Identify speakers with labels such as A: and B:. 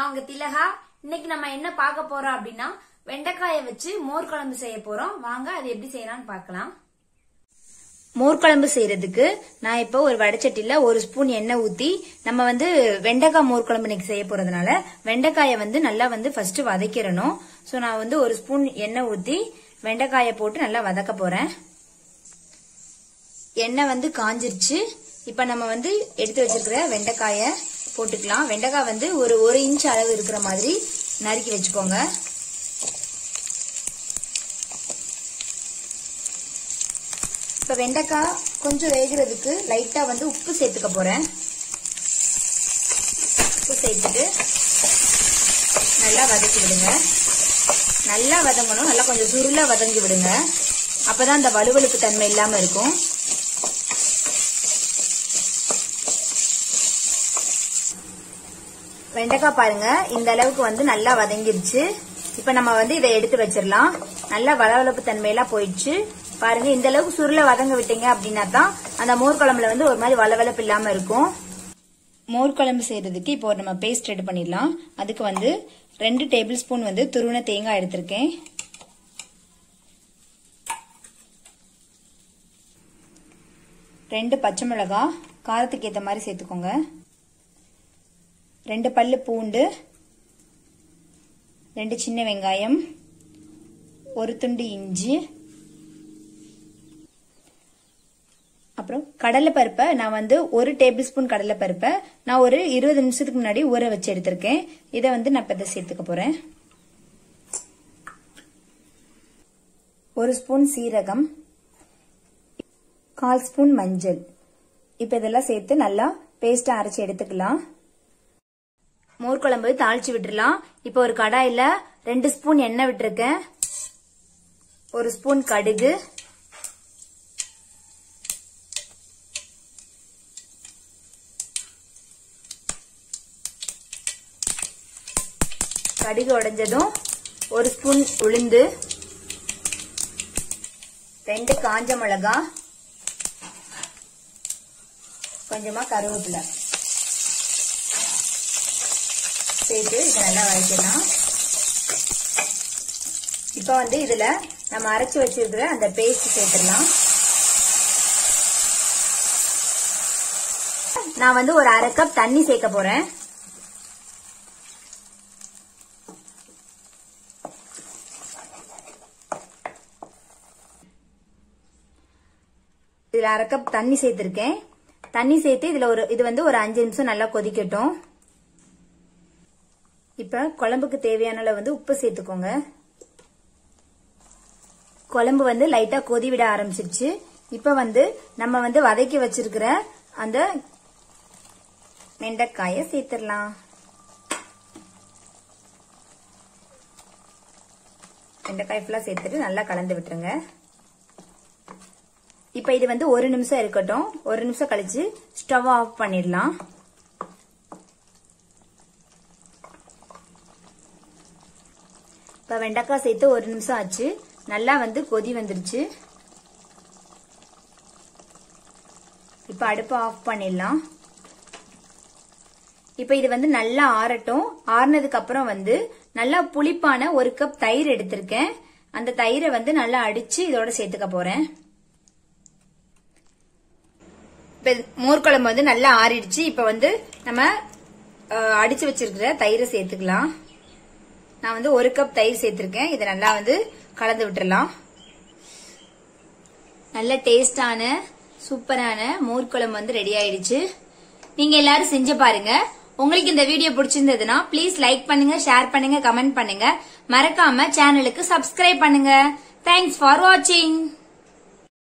A: நான் உங்க திலகா. இன்னைக்கு நம்ம என்ன பார்க்க போறோம் அப்படின்னா வெண்டைக்காயை வச்சு மோர் குழம்பு செய்ய போறோம். வாங்க அது எப்படி செய்யலாம்னு பார்க்கலாம். மோர் குழம்பு செய்யறதுக்கு நான் இப்போ ஒரு வடைச்சட்டில 1 ஸ்பூன் எண்ணெய் ஊத்தி நம்ம வெண்டைக்காய் மோர் குழம்பு இன்னைக்கு செய்ய போறதுனால வெண்டைக்காயை நல்லா ஃபர்ஸ்ட் வதக்கிடணும். சோ நான் 1 ஸ்பூன் எண்ணெய் ஊத்தி வெண்டைக்காயை போட்டு நல்லா வதக்க போறேன். எண்ணெய் காஞ்சிருச்சு. இப்ப நம்ம எடுத்து வச்சிருக்கிற வெண்டைக்காயை போட்டுக்கலாம். வெண்டைக்காய் ஒரு 1 இன்ச் அளவு இருக்கிற மாதிரி நறுக்கி வச்சுக்கோங்க. இப்ப வெண்டைக்காய் கொஞ்சம் வேகிறதுக்கு லைட்டா உப்பு சேர்த்துக்க போறேன். உப்பு சேர்த்துட்டு நல்லா வதக்கி விடுங்க. நல்லா வதங்கணும். நல்லா கொஞ்சம் சுருளா வதங்கி விடுங்க. அப்பதான் அந்த வழுவழுப்பு தன்மை இல்லாம இருக்கும். வெண்டைக்காய் பாருங்க இந்த அளவுக்கு நல்லா வதங்கிருச்சு. இப்ப நம்ம இதை எடுத்து வச்சிடலாம். நல்லா வளவளப்பு தன்மையெல்லாம் போயிடுச்சு. பாருங்க இந்த அளவுக்கு சுருள வதங்க விட்டீங்க அப்படின்னா தான் அந்த மோர் குழம்புல ஒரு மாதிரி வளவளப்பு இல்லாம இருக்கும். மோர் குழம்பு செய்யறதுக்கு இப்போ நம்ம பேஸ்ட் ரெடி பண்ணிடலாம். அதுக்கு 2 டேபிள் ஸ்பூன் துருவன தேங்காய் எடுத்திருக்கேன். 2 பச்சை மிளகாய் காரத்துக்கு ஏத்த மாதிரி சேர்த்துக்கோங்க. 2 பல்லு பூண்டு, 2 சின்ன வெங்காயம், 1 துண்டு இஞ்சி, அப்புறம் கடலை பருப்பை நான் 1 டேபிள் ஸ்பூன் கடலை பருப்பை நான் ஒரு 20 நிமிஷத்துக்கு முன்னாடி ஊற வச்சு எடுத்திருக்கேன். இதை நான் இப்ப சேர்த்துக்க போறேன். 1 ஸ்பூன் சீரகம், 1/4 ஸ்பூன் மஞ்சள். இப்ப இதெல்லாம் சேர்த்து நல்லா பேஸ்டா அரைச்சு எடுத்துக்கலாம். மோர் குழம்பு தாளிச்சு விட்டுறலாம். இப்ப ஒரு கடாயில 2 ஸ்பூன் எண்ணெய் விட்டுருக்கேன். 1 ஸ்பூன் கடுகு, கடுகு உடைஞ்சதும் 1 ஸ்பூன் உளுந்து, 2 காஞ்ச மிளகாய், கொஞ்சமா கருவேப்பிலை சேர்த்து இதை நல்லா வதக்கிடலாம். இப்ப இதுல நம்ம அரைச்சு வச்சிருக்கிற அந்த பேஸ்ட் சேர்த்துடலாம். நான் ஒரு 1/2 கப் தண்ணி சேர்க்க போறேன். இதுல 1/2 கப் தண்ணி சேர்த்திருக்கேன். தண்ணி சேர்த்து இதுல இது ஒரு 5 நிமிஷம் நல்லா கொதிக்கட்டும். இப்ப குழம்புக்கு தேவையான அளவு உப்பு சேர்த்துக்கோங்க. குழம்பு லைட்டா கொதி விட ஆரம்பிச்சிருச்சு. இப்ப நம்ம வதக்கி வச்சிருக்கிற அந்த வெண்டைக்காயை சேர்த்துடலாம். வெண்டைக்காய் ஃபுல்லா சேர்த்துட்டு நல்லா கலந்து விட்டுருங்க. இப்ப இது 1 நிமிஷம் இருக்கட்டும். 1 நிமிஷம் கழிச்சு ஸ்டவ் ஆஃப் பண்ணிடலாம். இப்ப வெண்டைக்காய் சேர்த்து 1 நிமிஷம் ஆச்சு. நல்லா கொதி வந்துருச்சு. இப்ப அடுப்பை ஆஃப் பண்ணிடலாம். இப்ப இது நல்லா ஆறட்டும். ஆறுனதுக்கு அப்புறம் நல்லா புளிப்பான 1 கப் தயிர் எடுத்திருக்கேன். அந்த தயிரை நல்லா அடிச்சு இதோட சேர்த்துக்க போறேன். இப்ப மோர் குழம்பு நல்லா ஆறிடுச்சு. இப்ப நம்ம அடிச்சு வச்சிருக்கிற தயிரை சேர்த்துக்கலாம். நான் 1 கப் தயிர் சேர்த்திருக்கேன். இதை நல்லா கலந்து விட்டுறலாம். நல்ல டேஸ்டான சூப்பரான மோர் குழம்பு ரெடி ஆயிடுச்சு. நீங்க எல்லாரும் செஞ்சு பாருங்க. உங்களுக்கு இந்த வீடியோ பிடிச்சிருந்ததுன்னா ப்ளீஸ் லைக் பண்ணுங்க, ஷேர் பண்ணுங்க, கமெண்ட் பண்ணுங்க. மறக்காம சேனலுக்கு சப்ஸ்கிரைப் பண்ணுங்க. தேங்க்ஸ் ஃபார் வாட்சிங்.